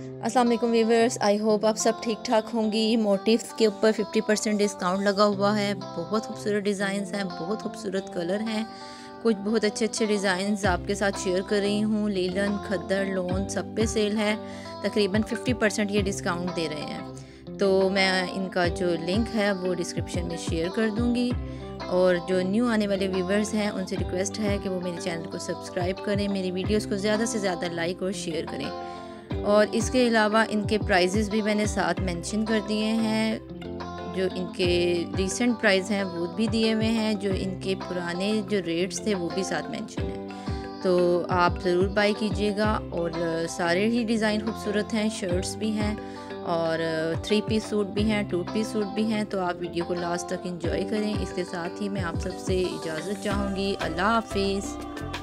अस्सलाम वालेकुम viewers, I hope आप सब ठीक ठाक होंगी। मोटिव्स के ऊपर 50% डिस्काउंट लगा हुआ है। बहुत खूबसूरत डिज़ाइंस हैं, बहुत खूबसूरत कलर हैं। कुछ बहुत अच्छे अच्छे डिज़ाइंस आपके साथ शेयर कर रही हूँ। लीलन, खद्दर, लोन सब पे सेल है। तकरीबन 50% ये डिस्काउंट दे रहे हैं। तो मैं इनका जो लिंक है वो डिस्क्रिप्शन में शेयर कर दूँगी। और जो न्यू आने वाले व्यूवर्स हैं उनसे रिक्वेस्ट है कि वो मेरे चैनल को सब्सक्राइब करें, मेरी वीडियोस को ज़्यादा से ज़्यादा लाइक और शेयर करें। और इसके अलावा इनके प्राइजेस भी मैंने साथ मेंशन कर दिए हैं। जो इनके रीसेंट प्राइस हैं वो भी दिए हुए हैं, जो इनके पुराने जो रेट्स थे वो भी साथ मेंशन है। तो आप ज़रूर बाय कीजिएगा। और सारे ही डिज़ाइन खूबसूरत हैं, शर्ट्स भी हैं और 3 पीस सूट भी हैं, 2 पीस सूट भी हैं। तो आप वीडियो को लास्ट तक एंजॉय करें। इसके साथ ही मैं आप सबसे इजाज़त चाहूँगी। अल्लाह हाफिज़।